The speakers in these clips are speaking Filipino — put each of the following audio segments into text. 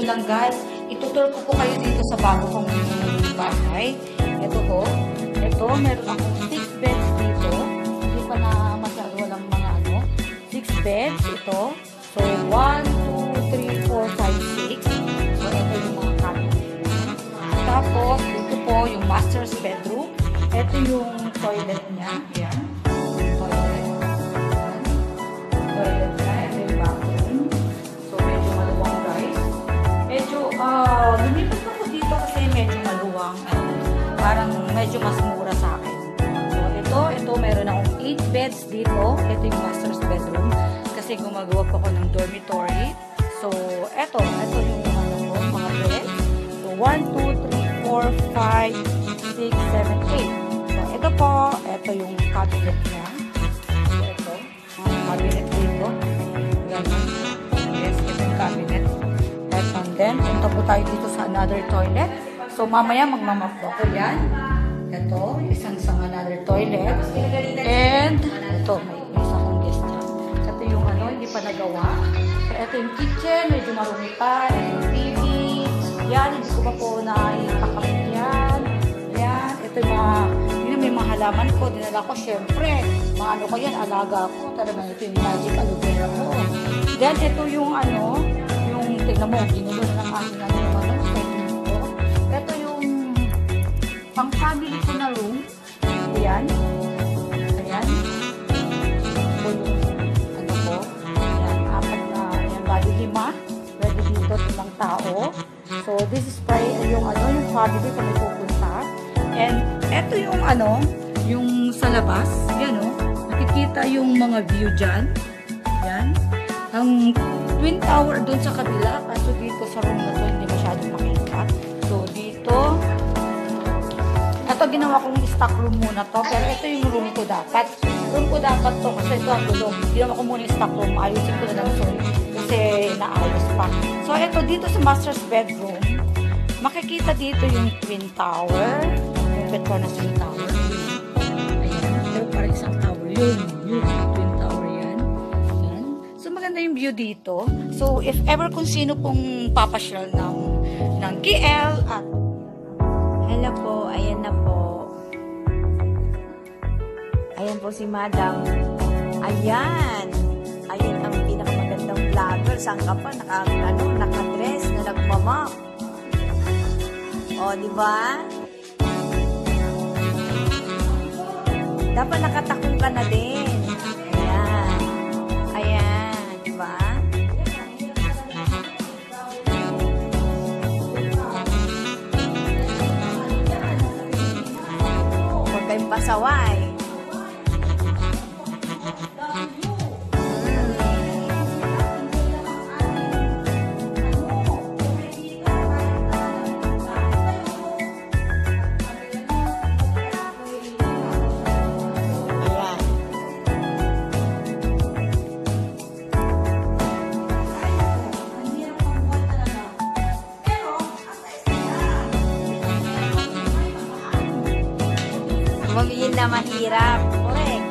ko lang guys, itutur ko po kayo dito sa bago kong bahay. Ito po. Ito, meron akong 6 beds dito. Hindi pa na masyado walang mga 6 beds ito. So, 1, 2, 3, 4, 5, 6. So, ito yung mga cabinet. Tapos, dito po yung master's bedroom. Ito yung toilet niya. Ayan. Toilet. Toilet niya. Ito yung bathroom. So, medyo maluwang guys. Medyo, lumipat ako dito kasi medyo maluwang. Parang medyo mas mura sa akin. So, ito, meron akong 8 beds dito. Ito yung master's bedroom. Kasi gumagawa po ako ng dormitory. So, ito yung mga beds. So, 1, 2, 3, 4, 5, 6, 7, 8. So, ito po, ito yung cabinet niya. So, ito, cabinet dito. Ganun. Yes, ito yung cabinet. And then, punta po tayo dito sa another toilet. So, mamaya magmamap po ako yan. Ito, isang another toilet. And, ito, may isa akong guest dyan. Ito yung hindi pa nagawa. So, ito yung kitchen, medyo marumi pa. Ito yung TV. Yan, hindi ko pa po naipakapit yan. Yan, ito yung may mga halaman ko. Dinala ko, syempre. Mga ko yan, alaga ko. Talagang ito yung magic aloe vera ko. Then, ito yung yung, tignan mo, ginulo na ng aking ito yung pang family ko na room. Ayan. Ayan. Ito yung ko. Ayan, apat na, ayan, bali 5. Pwede dito 5 tao. So, this is yung family kung may pupunta. And, ito yung yung sa labas. Yan nakikita yung mga view dyan. Yan. Ang twin tower doon sa kabila. Kaso dito sa room na to, hindi masyadong makita. So, dito, ito ginawa kong stock room muna to. Pero ito yung room ko dapat. Room ko dapat to kasi ito ang gulong. Ginawa ko muna yung stock room. Ayusin ko na lang sorry. Kasi naayos pa. So, ito dito sa master's bedroom. Makikita dito yung twin tower. Yung Petronas twin tower. Ayan. Pero parang isang tower. Yun. Twin tower yan. Ayan. So, maganda yung view dito. So, if ever kung sino pong papasyal ng KL at hello po, ayan na po. Ayan po si Madam. Ayan. Ayan ang pinakamagandang vlogger. Saan ka pa? Naka-dress na nagmamap. O, di ba? Dapat nakatakong ka na din. Ayan. Ayan, di ba? Huwag kayong pasaway. Huwag na mahirap. Correct.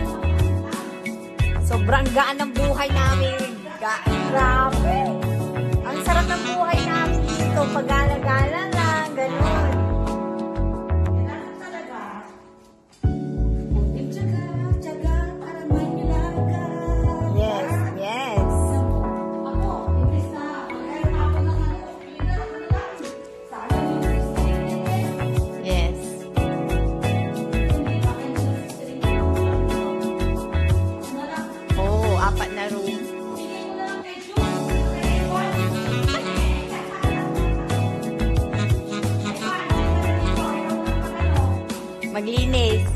Sobrang gaan ng buhay namin. Grabe. Ang sarap ng buhay namin dito. Pagala-gala lang. Ganun. Kailangan talaga. Kunting tiyaga para may nilaga. Yes, yes. Ako, imbis na magkaroon ako ng pinala ko na lang. Sana yes. Oh, 4 na room. Maglinis.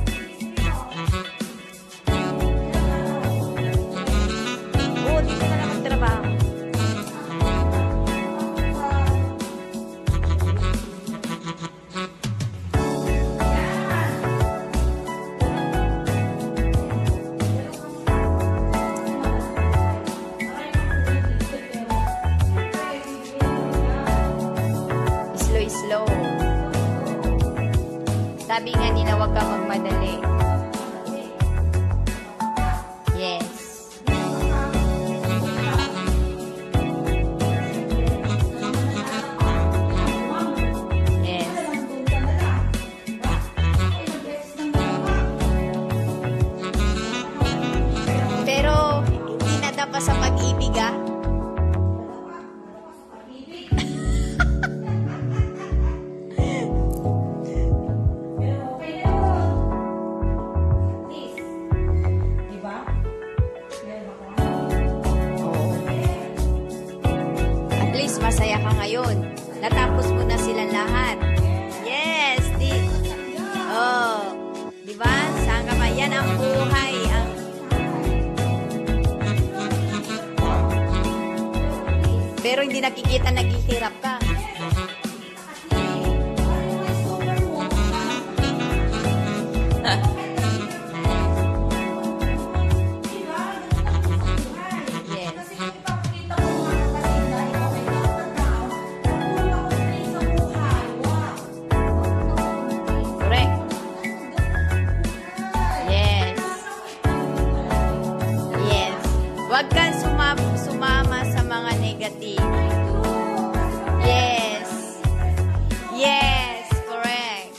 Oh, dito na lang magtrabaho. pa sa pag-ibig, ah. Pero okay na yun. At least. Diba? Meron ako. Oo. At least masaya ka ngayon. Natapos mo na silang lahat. Yes, oh, di ba? Saan ka ba? Yan ang buhay. Pero hindi nakikita, naghihirap ka. Yes. Correct. Yes. Yes. Huwag kang sumama sa mga negative. Yes. Yes. Correct.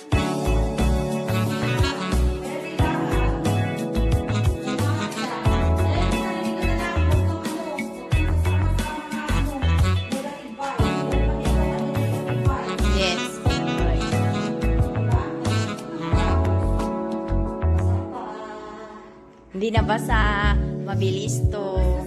Yes. Correct. Hindi na ba sa mabilis to